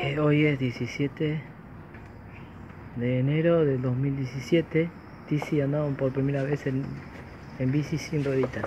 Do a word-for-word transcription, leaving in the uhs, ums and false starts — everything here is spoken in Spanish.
Eh, hoy es diecisiete de enero del dos mil diecisiete. Tizi andaba por primera vez en, en bici sin rueditas.